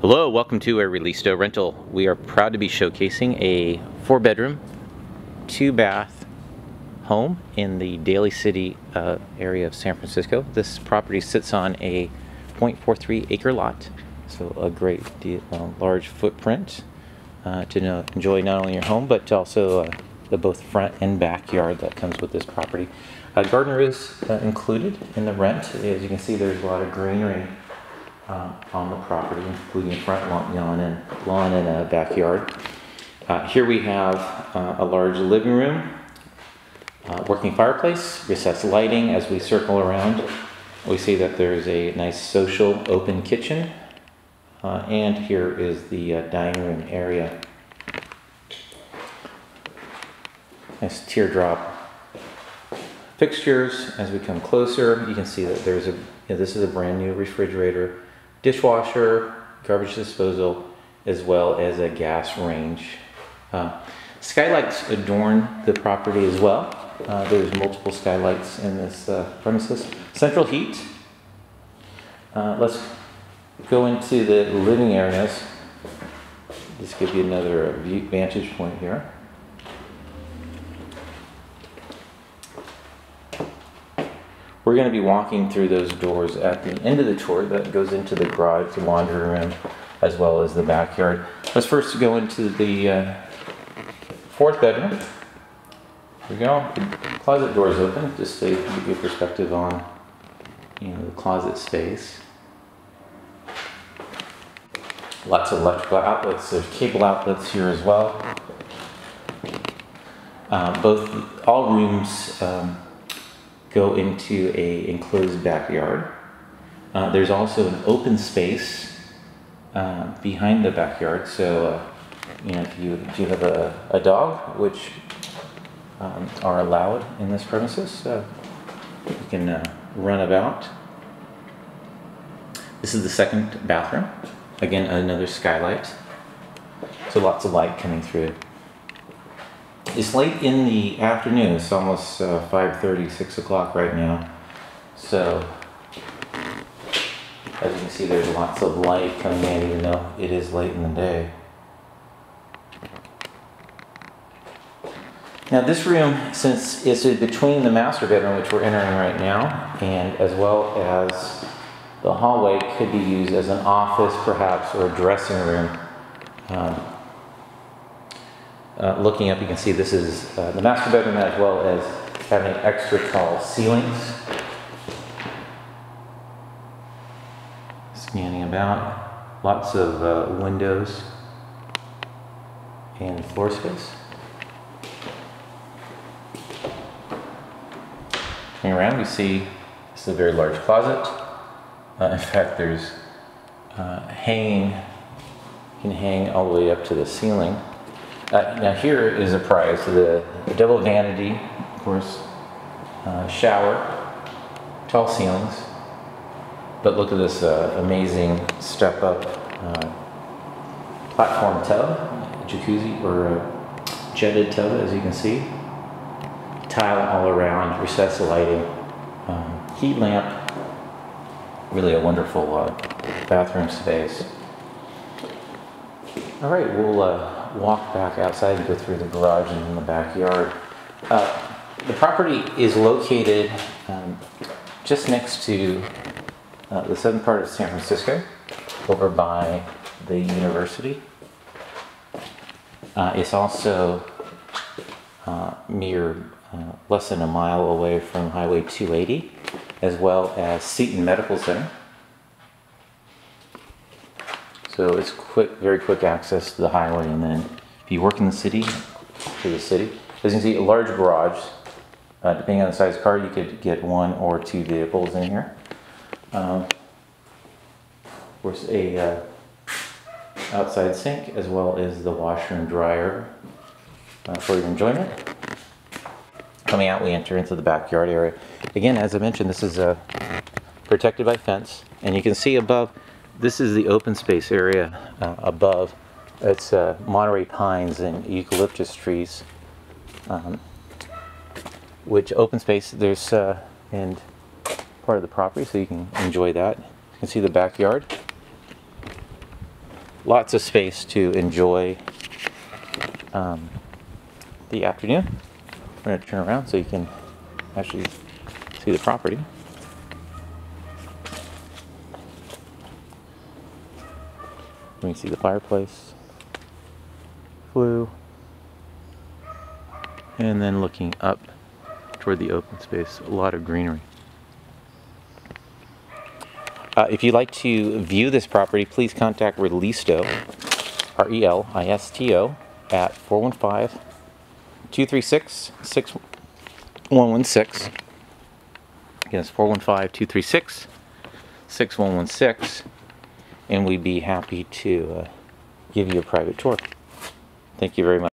Hello, welcome to a Releasto rental. We are proud to be showcasing a 4-bedroom, 2-bath home in the Daly City area of San Francisco. This property sits on a 0.43 acre lot, so a great large footprint to enjoy not only your home but also the both front and backyard that comes with this property. Gardener is included in the rent. As you can see, there's a lot of greenery on the property, including front lawn and a backyard. Here we have a large living room, working fireplace, recessed lighting. As we circle around, we see that there's a nice social open kitchen, and here is the dining room area. Nice teardrop fixtures. As we come closer, you can see that there's this is a brand new refrigerator, dishwasher, garbage disposal, as well as a gas range. Skylights adorn the property as well. There's multiple skylights in this premises. Central heat. Let's go into the living areas. Just give you another vantage point here. We're going to be walking through those doors at the end of the tour that goes into the garage, the laundry room, as well as the backyard. Let's first go into the fourth bedroom. Here we go. The closet door is open, just so you can get perspective on the closet space. Lots of electrical outlets. There's cable outlets here as well. All rooms go into a enclosed backyard. There's also an open space behind the backyard. So, if you have a dog, which are allowed in this premises, you can run about. This is the second bathroom. Again, another skylight. So lots of light coming through. It's late in the afternoon. It's almost 5:30, 6 o'clock right now. So, as you can see, there's lots of light coming in, even though it is late in the day. Now, this room, since it's between the master bedroom, which we're entering right now, and as well as the hallway, could be used as an office, perhaps, or a dressing room. Looking up, you can see this is the master bedroom, as well as having extra tall ceilings. Scanning about, lots of windows and floor space. Turning around, we see this is a very large closet. In fact, there's hanging, you can hang all the way up to the ceiling. Now here is a prize, the double vanity, of course, shower, tall ceilings, but look at this amazing step-up platform tub, jacuzzi, or a jetted tub, as you can see. Tile all around, recessed lighting, heat lamp, really a wonderful bathroom space. All right, we'll walk back outside and go through the garage and in the backyard. The property is located just next to the southern part of San Francisco, over by the university. It's also mere less than a mile away from Highway 280, as well as Seton Medical Center. So it's very quick access to the highway, and then if you work in the city, to the city. As you can see, a large garage. Depending on the size of the car, you could get 1 or 2 vehicles in here. Of course, a outside sink, as well as the washer and dryer for your enjoyment. Coming out, we enter into the backyard area. Again, as I mentioned, this is protected by fence, and you can see above. This is the open space area above. It's Monterey pines and eucalyptus trees, which open space there's and part of the property, so you can enjoy that. You can see the backyard. lots of space to enjoy the afternoon. We're going to turn around so you can actually see the property. We can see the fireplace, flue, and then looking up toward the open space, a lot of greenery. If you'd like to view this property, please contact Relisto, R-E-L-I-S-T-O, at 415-236-6116. Again, it's 415-236-6116, and we'd be happy to give you a private tour. Thank you very much.